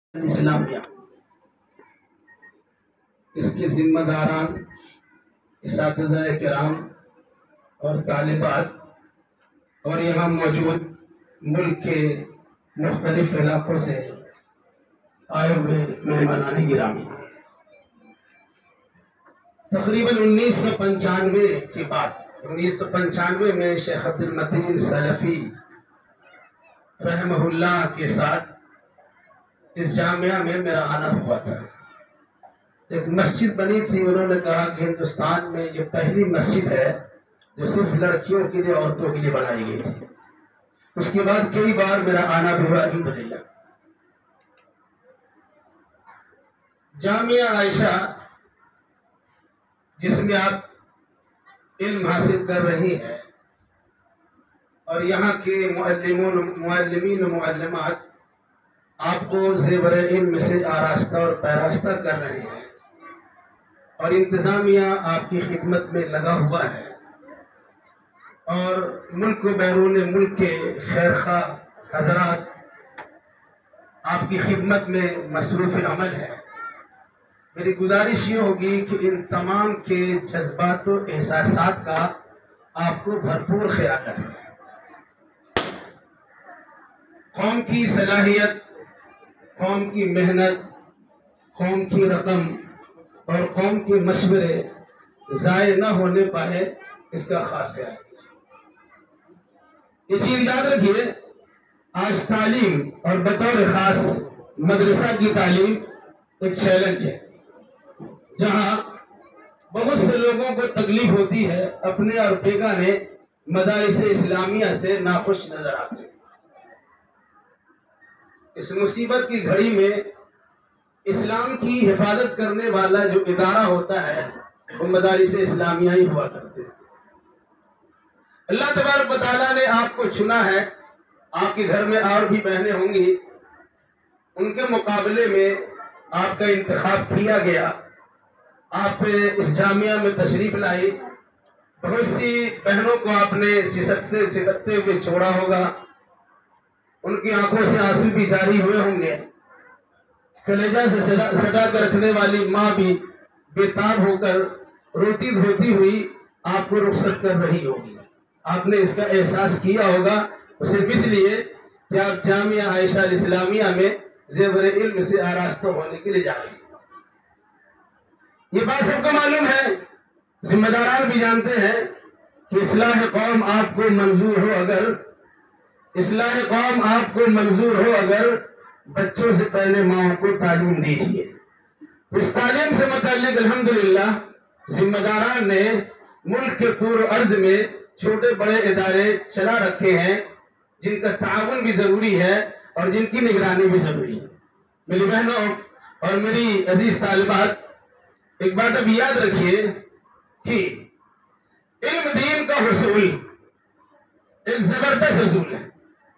اسلامیہ اس کے ذمہ داران، اساتذہ کرام اور طالبات اور یہاں موجود ملک کے مختلف علاقوں سے آئے ہوئے مہمانان گرامی، تقریباً 1995 کی بات 1995 میں شیخ عبد المتین سلفی رحمہ اللہ کے ساتھ اس جامعہ میں میرا آنا ہوا تھا۔ ایک مسجد بنی تھی، انہوں نے کہا کہ ہندوستان میں یہ پہلی مسجد ہے جو صرف لڑکیوں کے لیے، عورتوں کے لیے بنائی گئی تھی۔ اس کے بعد کئی بار میرا آنا بھی ہوا، الحمدللہ۔ جامعہ عائشہ جس میں آپ علم حاصل کر رہی ہیں اور یہاں کے معلمین و معلمات آپ کو زیور علم سے آراستہ اور پیراستہ کر رہے ہیں، اور انتظامیہ آپ کی خدمت میں لگا ہوا ہے، اور ملک و بیرون ملک کے خیرخواہ حضرات آپ کی خدمت میں مصروف عمل ہے۔ میری گزارش یہ ہوگی کہ ان تمام کے جذبات و احساسات کا آپ کو بھرپور خیال رکھنا ہے۔ قوم کی صلاحیت، قوم کی محنت، قوم کی رقم اور قوم کے مشورے ضائع نہ ہونے پائے، اس کا خاص خیال رکھیے۔ یہ چیز یاد رکھیے، آج تعلیم اور بطور خاص مدرسہ کی تعلیم ایک چیلنج ہے، جہاں بہت سے لوگوں کو تکلیف ہوتی ہے، اپنے اور بیگانے مدارس اسلامیہ سے ناخوش نظر آتے ہیں۔ اس مصیبت کی گھڑی میں اسلام کی حفاظت کرنے والا جو ادارہ ہوتا ہے وہ مدارس اسلامیہ ہی ہوا کرتے ہیں۔ اللہ تبارک و تعالیٰ نے آپ کو چنا ہے، آپ کے گھر میں اور بھی بہنیں ہوں گی، ان کے مقابلے میں آپ کا انتخاب کیا گیا، آپ اس جامعہ میں تشریف لائی۔ بہت سی بہنوں کو آپ نے سکتے ہوئے چھوڑا ہوگا، ان کی آنکھوں سے آنسو بھی جاری ہوئے ہوں گے، کلیجہ سے سٹا کر رکھنے والی ماں بھی بے تاب ہو کر روتی دھوتی ہوئی آپ کو رخصت کر رہی ہوگی۔ آپ نے اس کا احساس کیا ہوگا، صرف اس لیے کہ آپ جامعہ عائشہ الاسلامیہ میں زیور علم سے آراستہ ہونے کے لیے جا رہی ہیں۔ یہ بات سب کو معلوم ہے، ذمہ داران بھی جانتے ہیں کہ اصلاح قوم آپ کو منظور ہو اگر بچوں سے پہلے ماں کو تعلیم دیجیے۔ اس تعلیم سے متعلق الحمدللہ ذمہ داران نے ملک کے طول و عرض میں چھوٹے بڑے ادارے چلا رکھے ہیں، جن کا تعاون بھی ضروری ہے اور جن کی نگرانی بھی ضروری ہے۔ میری بہنوں اور میری عزیز طالبات، ایک بات اب یاد رکھیے کہ علم دین کا حصول ایک زبردست حصول ہے۔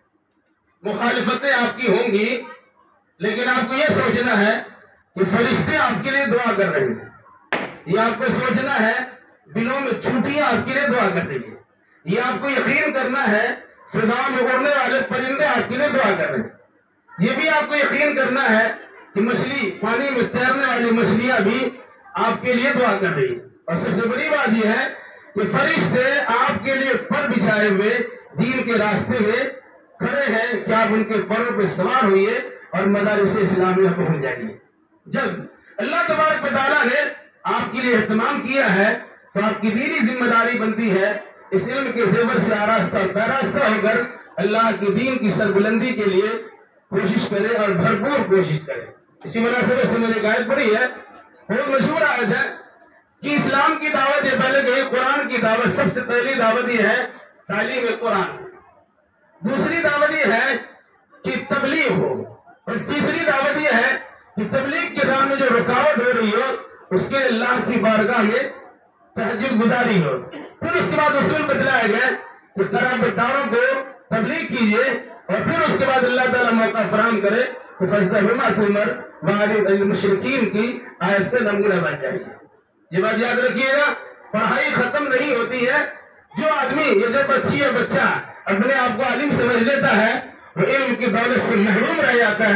مخالفتیں آپ کی ہوں گی، لیکن آپ کو یہ سوچنا ہے کہ فرشتے آپ کے لیے دعا کر رہے ہیں، یہ آپ کو سوچنا ہے دلوں میں چھوٹیاں آپ کے لیے دعا کر رہی ہیں، یہ آپ کو یقین کرنا ہے فضاؤں میں اڑنے والے پرندے آپ کے لیے دعا کر رہے ہیں، یہ بھی آپ کو یقین کرنا ہے کہ مچھلی، پانی میں تیرنے والی مچھلیاں بھی آپ کے لیے دعا کر رہی ہیں۔ اور سب سے بڑی بات یہ ہے کہ فرشتے آپ کے لیے پر بچھائے ہوئے دین کے راستے میں کھڑے ہیں کہ آپ ان کے پروں پہ سوار ہوئیے اور مدارس اسلامیہ پہنچ جائیے۔ جب اللہ تبارک و تعالیٰ نے آپ کے لیے اہتمام کیا ہے تو آپ کی دینی ذمہ داری بنتی ہے اس علم کے زیور سے آراستہ اور پیراستہ ہو کر اللہ کی دین کی سربلندی کے لیے کوشش کرے اور بھرپور کوشش کرے۔ اسی مناسبت سے میں نے ایک آیت پڑھی ہے، بہت مشہور آیت ہے کہ اسلام کی دعوت یہ پہلے گئی، قرآن کی دعوت سب سے پہلی دعوت یہ ہے تعلیم قرآن، دوسری دعوت یہ ہے کہ تبلیغ ہو، اور تیسری دعوت یہ ہے کہ تبلیغ کے راہ میں جو رکاوٹ ہو رہی ہو اس کے اللہ کی بارگاہ میں تہجد گزاری ہو۔ پھر اس کے بعد اصول بتلایا گیا کہ قرابت داروں کو تبلیغ کیجیے، اور پھر اس کے بعد اللہ تعالیٰ موقع فراہم کرے کہ فَاسْتَغْفِرْ بِمَا تُؤْمَرُ وَأَعْرِضْ عَنِ الْمُشْرِكِينَ کی آیت کا نمونہ بن جائے گا۔ یہ بات یاد رکھیے گا، پڑھائی ختم نہیں ہوتی ہے۔ جو آدمی یا جو بچی یا بچہ اپنے آپ کو عالم سمجھ لیتا ہے وہ علم کی دولت سے محروم رہ جاتا ہے،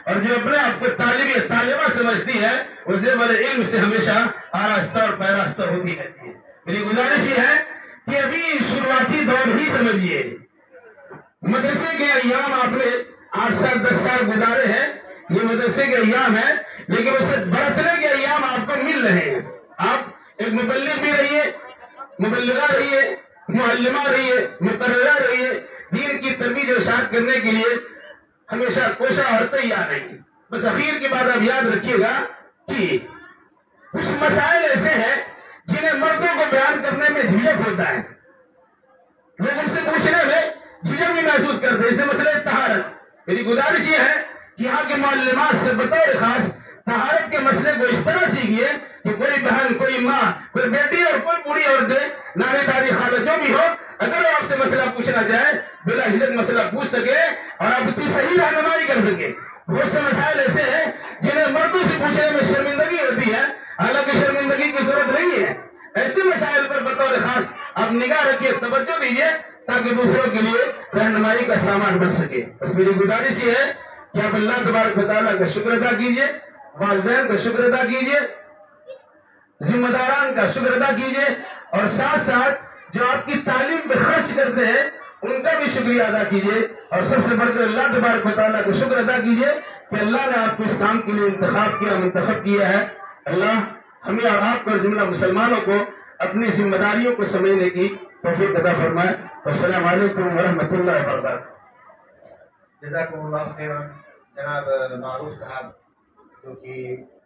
اور جو اپنے آپ کو طالب یا طالبہ سمجھتی ہے وہ زیور علم سے ہمیشہ آراستہ اور پیراستہ ہوتی رہتی ہے. میری گزارش یہ ہے کہ ابھی شروعاتی دور ہی سمجھیے. مدرسے کے ایام آپ نے 8 سال 10 سال گزارے ہیں، یہ مدرسے کے ایام ہیں، لیکن اسے برتنے کے ایام آپ کو مل رہے ہیں. آپ ایک مبلغ بھی رہیے، مبلغہ رہیے، معلمہ رہیے، مقررہ رہیے، دین کی ترویج و اشاعت کرنے کے لیے ہمیشہ کوشاں اور تیار رہیے. بس اخیر کی بات آپ یاد رکھیے گا کہ کچھ مسائل ایسے ہیں جنہیں مردوں کو بیان کرنے میں جھجک ہوتا ہے، لوگ ان سے پوچھنے میں جھجک بھی محسوس کرتے ہیں. اس سے مسئلہ طہارت. میری گزارش یہ ہے کہ یہاں کے معلمات سے بطور خاص طہارت کے مسئلے کو اس طرح سیکھیے کہ کوئی بہن، کوئی ماں، کوئی بیٹی اور کوئی بوڑھی عورت، نانی دادی خالہ جو بھی ہو، اگر وہ آپ سے مسئلہ پوچھنا چاہے بلا ہجک مسئلہ پوچھ سکے اور آپ کی صحیح رہنمائی کر سکے. بہت سے مسائل ایسے ہیں جنہیں مردوں سے پوچھنے میں شرمندگی ہوتی ہے، حالانکہ شرمندگی کی ضرورت نہیں ہے. ایسے مسائل پر بطور خاص آپ نگاہ رکھیے، توجہ دیجیے تاکہ دوسروں کے لیے رہنمائی کا سامان بن سکے. بس میری گزارش یہ ہے کہ آپ اللہ تبارک و تعالیٰ کا شکر ادا کیجیے، والدین کا شکر ادا کیجیے، ذمہ داران کا شکر ادا کیجیے، اور ساتھ ساتھ جو آپ کی تعلیم پہ خرچ کرتے ہیں ان کا بھی شکریہ ادا کیجیے، اور سب سے بڑھ کر اللہ تبارک و تعالیٰ کا شکر ادا کیجیے کہ اللہ نے آپ کو اس کام کے لیے منتخب کیا ہے. اللہ ہمیں اور آپ کو اور جملہ مسلمانوں کو اپنی ذمہ داریوں کو سمجھنے کی توفیق عطا فرمائے. السلام علیکم ورحمۃ اللہ وبرکاتہ. جزاکم اللہ خیرا. جناب معروف صاحب جو کہ